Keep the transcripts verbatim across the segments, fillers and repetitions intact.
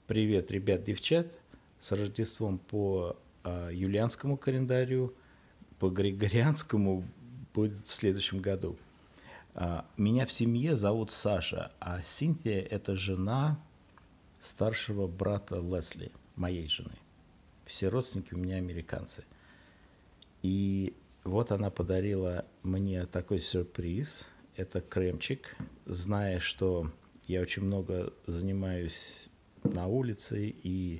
Привет, ребят, девчат. С Рождеством по а, юлианскому календарю, по григорианскому будет в следующем году. А, меня в семье зовут Саша, а Синтия – это жена старшего брата Лесли, моей жены. Все родственники у меня американцы. И вот она подарила мне такой сюрприз. Это кремчик, зная, что я очень много занимаюсь на улице и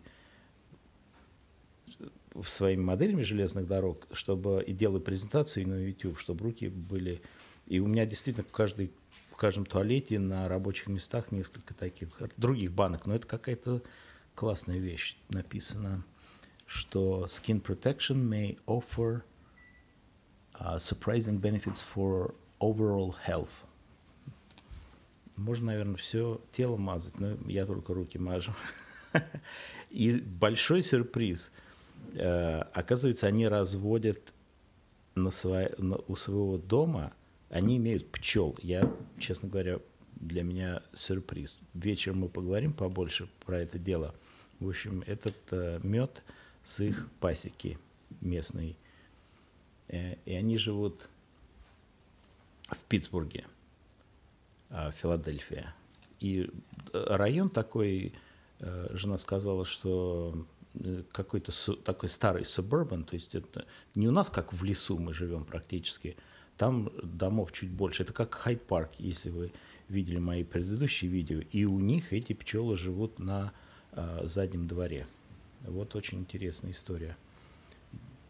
своими моделями железных дорог, чтобы и делаю презентацию на YouTube, чтобы руки были... И у меня действительно в, каждой, в каждом туалете на рабочих местах несколько таких других банок. Но это какая-то классная вещь. Написано, что skin protection may offer uh, surprising benefits for overall health. Можно, наверное, все тело мазать, но я только руки мажу. И большой сюрприз. Оказывается, они разводят на свое, на, у своего дома, они имеют пчел. Я, честно говоря, для меня сюрприз. Вечером мы поговорим побольше про это дело. В общем, этот э, мед с их пасеки местной. Э, и они живут в Питтсбурге, э, Филадельфия. И район такой, э, жена сказала, что какой-то су, такой старый suburban, то есть это не у нас, как в лесу мы живем практически, там домов чуть больше. Это как Хайд-парк, если вы видели мои предыдущие видео. И у них эти пчелы живут на э, заднем дворе. Вот очень интересная история.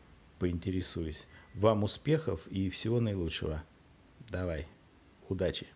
Поинтересуюсь. Вам успехов и всего наилучшего. Давай. Удачи.